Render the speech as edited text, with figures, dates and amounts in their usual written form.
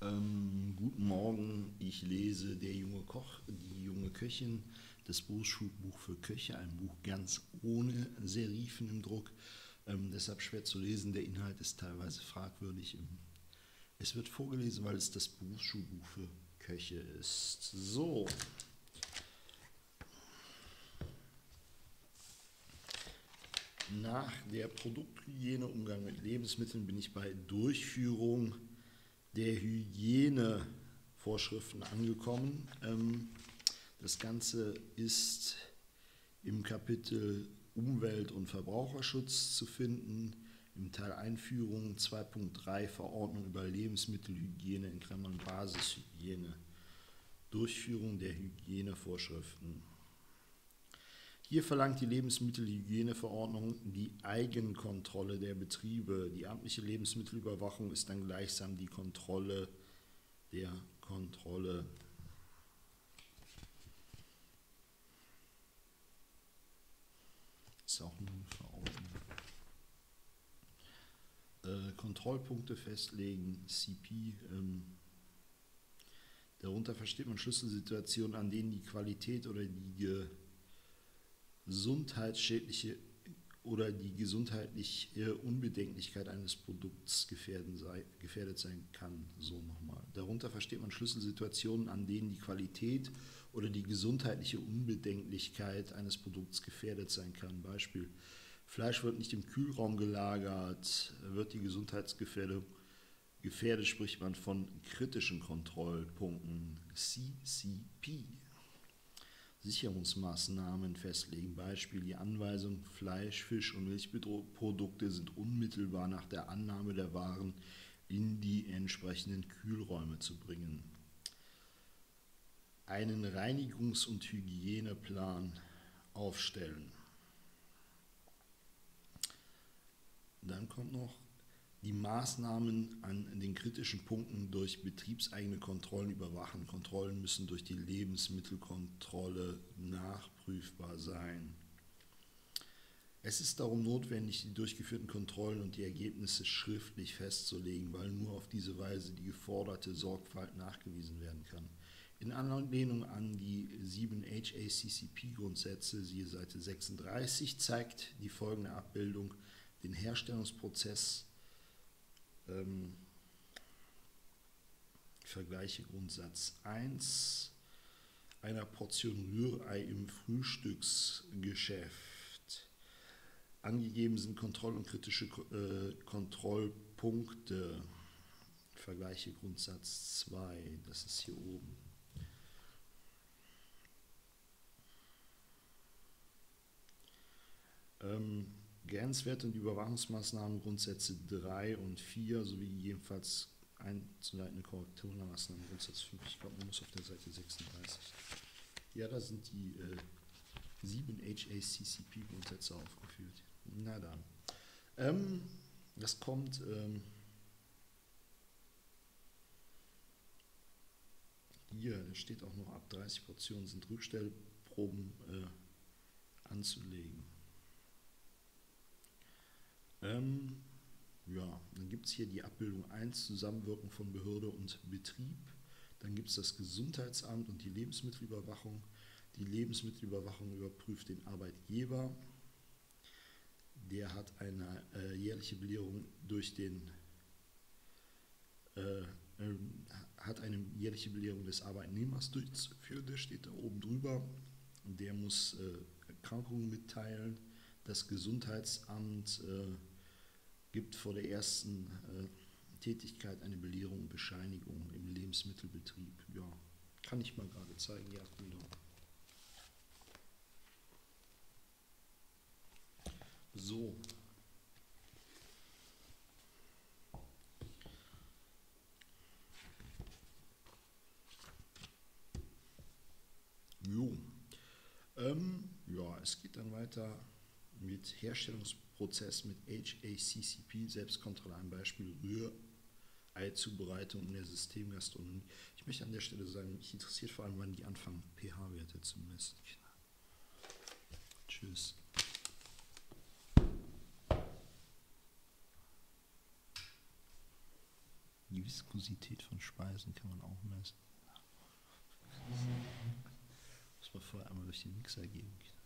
Guten Morgen, ich lese Der junge Koch, die junge Köchin, das Berufsschulbuch für Köche, ein Buch ganz ohne Serifen im Druck, deshalb schwer zu lesen, der Inhalt ist teilweise fragwürdig. Es wird vorgelesen, weil es das Berufsschulbuch für Köche ist. So, nach der Produkthygiene, Umgang mit Lebensmitteln, bin ich bei Durchführung der Hygienevorschriften angekommen. Das Ganze ist im Kapitel Umwelt- und Verbraucherschutz zu finden, im Teil Einführung 2.3 Verordnung über Lebensmittelhygiene in Klammern Basishygiene, Durchführung der Hygienevorschriften. Hier verlangt die Lebensmittelhygieneverordnung die Eigenkontrolle der Betriebe. Die amtliche Lebensmittelüberwachung ist dann gleichsam die Kontrolle der Kontrolle. Ist auch nur eine Verordnung. Kontrollpunkte festlegen, CP. Darunter versteht man Schlüsselsituationen, an denen die Qualität oder die gesundheitsschädliche oder die gesundheitliche Unbedenklichkeit eines Produkts gefährdet sein kann. So nochmal. Darunter versteht man Schlüsselsituationen, an denen die Qualität oder die gesundheitliche Unbedenklichkeit eines Produkts gefährdet sein kann. Beispiel: Fleisch wird nicht im Kühlraum gelagert, wird die Gesundheitsgefährdung gefährdet, spricht man von kritischen Kontrollpunkten, CCP. Sicherungsmaßnahmen festlegen. Beispiel: Die Anweisung, Fleisch, Fisch und Milchprodukte sind unmittelbar nach der Annahme der Waren in die entsprechenden Kühlräume zu bringen. Einen Reinigungs- und Hygieneplan aufstellen. Dann kommt noch die Maßnahmen an den kritischen Punkten durch betriebseigene Kontrollen überwachen. Kontrollen müssen durch die Lebensmittelkontrolle nachprüfbar sein. Es ist darum notwendig, die durchgeführten Kontrollen und die Ergebnisse schriftlich festzulegen, weil nur auf diese Weise die geforderte Sorgfalt nachgewiesen werden kann. In Anlehnung an die 7 HACCP-Grundsätze, siehe Seite 36, zeigt die folgende Abbildung den Herstellungsprozess. Vergleiche Grundsatz 1 einer Portion Rührei im Frühstücksgeschäft. Angegeben sind Kontroll- und kritische Kontrollpunkte. Vergleiche Grundsatz 2, das ist hier oben. Grenzwerte und Überwachungsmaßnahmen, Grundsätze 3 und 4 sowie gegebenenfalls einzuleitende Korrekturmaßnahmen, Grundsatz 5. Ich glaube, man muss auf der Seite 36. Ja, da sind die 7 HACCP-Grundsätze aufgeführt. Na dann. Das kommt hier, da steht auch noch, ab 30 Portionen sind Rückstellproben anzulegen. Ja, dann gibt es hier die Abbildung 1, Zusammenwirken von Behörde und Betrieb. Dann gibt es das Gesundheitsamt und die Lebensmittelüberwachung. Die Lebensmittelüberwachung überprüft den Arbeitgeber. Der hat eine jährliche Belehrung des Arbeitnehmers durchzuführen. Der steht da oben drüber. Der muss Erkrankungen mitteilen. Das Gesundheitsamt gibt vor der ersten Tätigkeit eine Belehrung und Bescheinigung im Lebensmittelbetrieb. Ja, kann ich mal gerade zeigen, die Abbildung. So. Jo. Ja, es geht dann weiter mit Herstellungsprozess mit HACCP, Selbstkontrolle, ein Beispiel Rührei-Zubereitung in der Systemgastronomie. Ich möchte an der Stelle sagen, mich interessiert vor allem, wann die anfangen, pH-Werte zu messen. Tschüss. Die Viskosität von Speisen kann man auch messen. Muss man vorher einmal durch den Mixer gehen.